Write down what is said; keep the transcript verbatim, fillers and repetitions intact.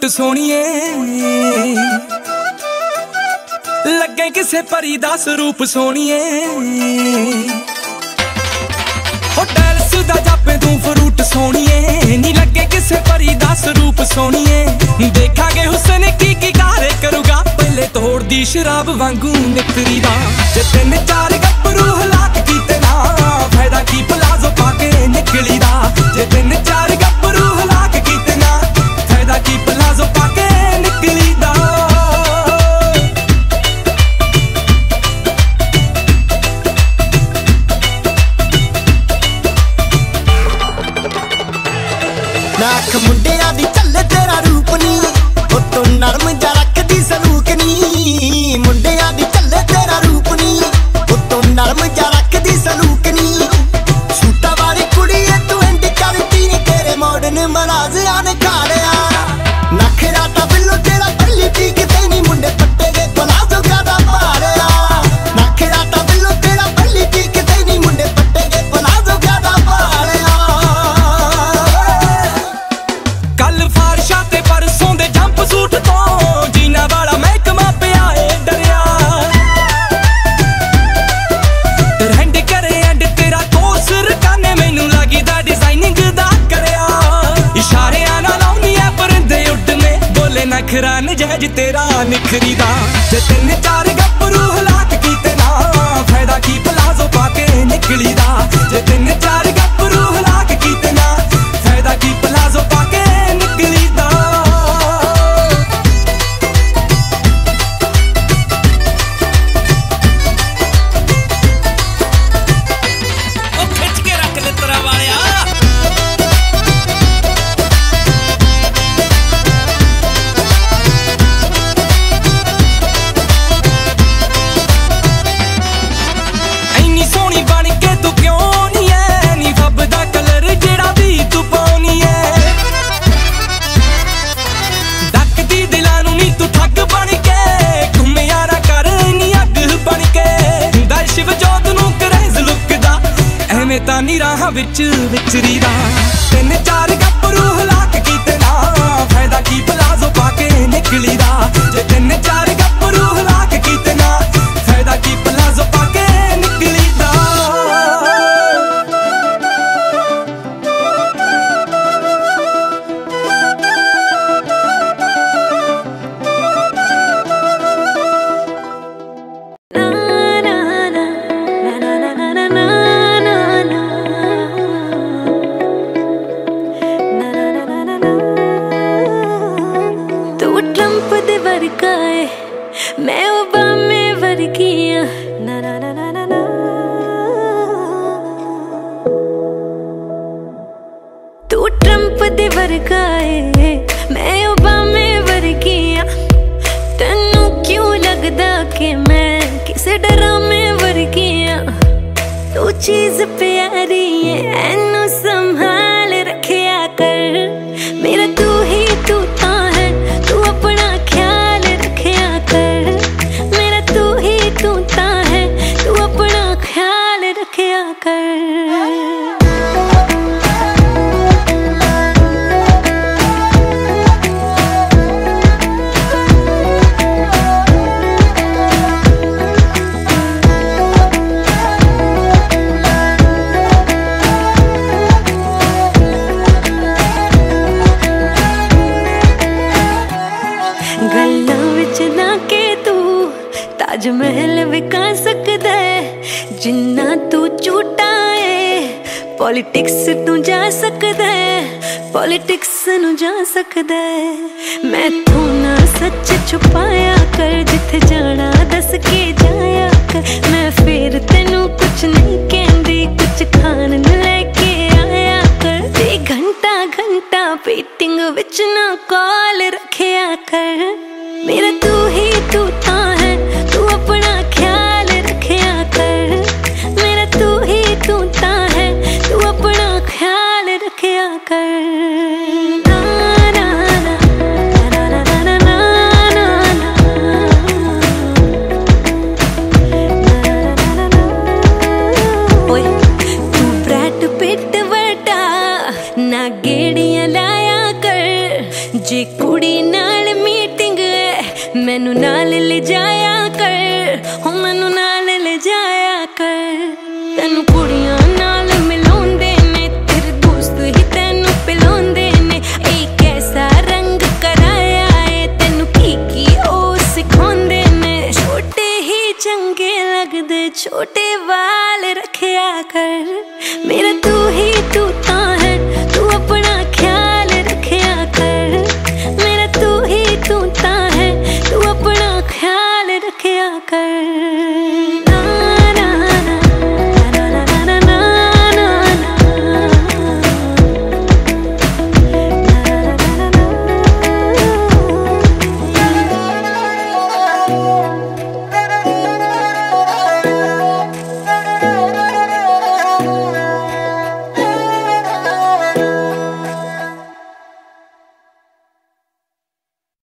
सोनिए, लगे किसे परी दा स्वरूप सोनिए। होटल्स दा जापे तू फ्रूट सोनिए, नी लगे किसे परी दा स्वरूप सोनिए। देखांगे हुस्न की की कारे करूगा, पहले तोड़ दी शराब वांगू निकरी दा। जे तीन चार गब्बरू हलाक कीते ना, फायदा की प्लाजो पाके निकली दा। जे तीन चार गब्बरू हलाक कीते ना, फायदा की प्लाजो पाके निकली दा। नाख मुंडिया दी चले तेरा रूप नी, ओ तो नरम जा रखदी सलूक नी। मुंडिया दी चले तेरा रूप नी, ओ तो नरम जा रखदी सलूक नी। सूटा वाली कुड़ी तू एंड करती नी, तेरे मॉडर्न मनाजिया ने खा लिया। नखरा ता बिल्लो तेरा पहली पीक तेनी, मुंडे पट्टे गए प्लाजो ज्यादा पालिया। नखरा ता बिल्लो तेरा पहली पीक तेनी, मुंडे पट्टे गए प्लाजो ज्यादा पालिया। कल फारशा ते परसों दे जंप सूट तो, जीना वाला महकमा पिया ए डरिया। ट्रेंड करे एंड तेरा कोर्स रकाने, मैनू लगी दा डिजाइनिंग दा करया। इशारे आना लाउनी है परिंदे उड़ने, बोले नखरा नजायज तेरा निखरी दा। जे तीन चार गब्बरू हलाक कीते ना, फायदा की प्लाजो पाके निकली दा। जे तीन चार गब्बरू हलाक कीते ना, फायदा की प्लाजो पाके निकली दा। ओ खिच के रख ले तेरा वालिया। ਇੰਨੀ ਸੋਹਣੀ ਬਣ ਕੇ ਤੂੰ ਕਿਉਂ ਨੀ ਐ, ਨੀ ਫੱਬਦਾ ਕਲਰ ਜਿਹੜਾ ਵੀ ਤੂੰ ਪਾਉਣੀ ਐ। ਡੱਕਦੀ ਦਿਲਾਂ ਨੂੰ ਨੀ ਤੂੰ ਠੱਗ ਬਣ ਕੇ, ਘੁੰਮਿਆ ਨਾ ਕਰ ਨੀ ਅੱਗ ਬਣ ਕੇ। ਦਾ ਸ਼ਿਵ ਜੋਤ ਨੂੰ ਕਰੇਜ਼ ਲੁੱਕਦਾ, ਐਵੇਂ ਤਾਂ ਨੀ ਰਾਹਾਂ ਵਿੱਚ ਵਿਚਰੀ ਦਾ। ਤਿੰਨ ਚਾਰ ਗੱਭਰੂ ਹਲਾਕ ਕੀਤੇ ਨਾ, ਫਾਇਦਾ ਕੀ ਪਲਾਜ਼ੋ ਪਾ ਕੇ ਨਿਕਲੀ ਦਾ। ਜੇ ਤਿੰਨ ਚਾਰ ਗੱਭਰੂ ਹਲਾਕ ਕੀਤੇ ਨਾ, ਫਾਇਦਾ ਕੀ ਪਲਾਜ਼ੋ ਪਾ ਕੇ ਨਿਕਲੀ ਦਾ। तू ट्रंप दे वर्गा है, मैं ओबामे वर्गी आ। ना ना ना ना ना ना। तू ट्रंप दे वर्गा है, मैं ओबामे वर्गी आ। तन्नू क्यों लगदा कि मैं किसे ड्रामे वर्गी आ। तू चीज प्यारी है, एनू संभाल रखिया कर। मेरा तू ही तू ता है, तू अपना ख्याल रखिया कर। मेरा तू ही तू ता है, तू अपना ख्याल रखिया कर। गल्लां विच ना के तू ताज महल विका सकदा है, जिन्ना तू झूठा है। पॉलिटिक्स तू जा सकदा है, पॉलिटिक्स नू जा सकदा है। मैं तू ना सच छुपाया कर, जिथे जाना दस के जाया कर। मैं फिर तेनू कुछ नहीं कहंदी, कुछ खान नू लेके आया कर। ते घंटा घंटा वेटिंग विच ना कॉल रखिया कर। मेरा तू ही तू ता है, तू अपना ख्याल रखिया कर। मेरा तू ही तू ता है, तू अपना ख्याल रखिया कर। ना ना ना ना ना ना ना ना ना। ओए तू ब्रैड पिट वर्टा ना गेड़ियां लाया कर। जे कुड़ी तेरी नाल मीटिंग है, मैनू नाल ले जाया कर, हो मैनू नाल ले जाया कर। तेनू कुड़ियां नाल मिलाउंदे ने, तेरे दोस्त ही तेनू पिलाउंदे ने, ए कैसा रंग कराया है, तेनू की की ओ सिखाउंदे ने। छोटे ही चंगे लगदे, छोटे वाल रखया कर मेरा